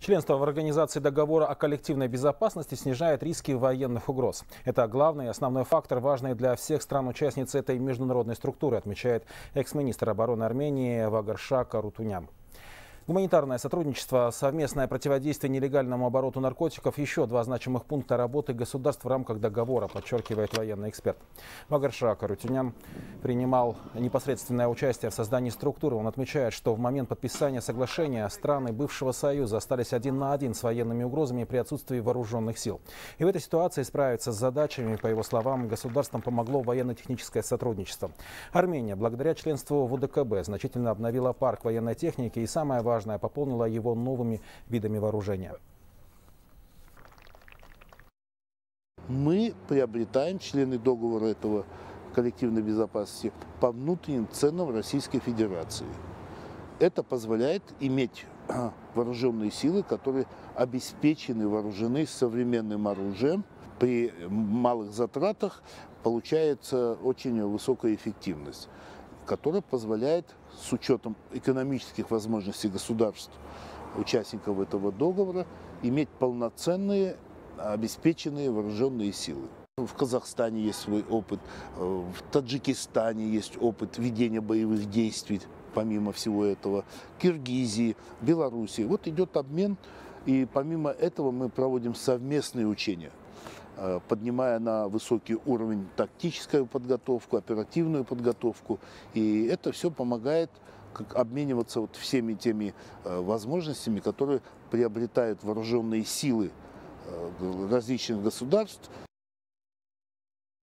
Членство в Организации договора о коллективной безопасности снижает риски военных угроз. Это главный и основной фактор, важный для всех стран-участниц этой международной структуры, отмечает экс-министр обороны Армении Вагарша Карутунян. Гуманитарное сотрудничество, совместное противодействие нелегальному обороту наркотиков – еще два значимых пункта работы государств в рамках договора, подчеркивает военный эксперт. Вагарша Карутунян принимал непосредственное участие в создании структуры. Он отмечает, что в момент подписания соглашения страны бывшего Союза остались один на один с военными угрозами при отсутствии вооруженных сил. И в этой ситуации справиться с задачами, по его словам, государствам помогло военно-техническое сотрудничество. Армения, благодаря членству в УДКБ, значительно обновила парк военной техники и, самое важное, пополнила его новыми видами вооружения. Мы приобретаем, члены договора этого коллективной безопасности, по внутренним ценам Российской Федерации. Это позволяет иметь вооруженные силы, которые обеспечены, вооружены современным оружием. При малых затратах получается очень высокая эффективность, которая позволяет, с учетом экономических возможностей государств, участников этого договора, иметь полноценные, обеспеченные вооруженные силы. В Казахстане есть свой опыт, в Таджикистане есть опыт ведения боевых действий, помимо всего этого, Киргизии, Белоруссии. Вот идет обмен, и помимо этого мы проводим совместные учения, поднимая на высокий уровень тактическую подготовку, оперативную подготовку. И это все помогает обмениваться вот всеми теми возможностями, которые приобретают вооруженные силы различных государств.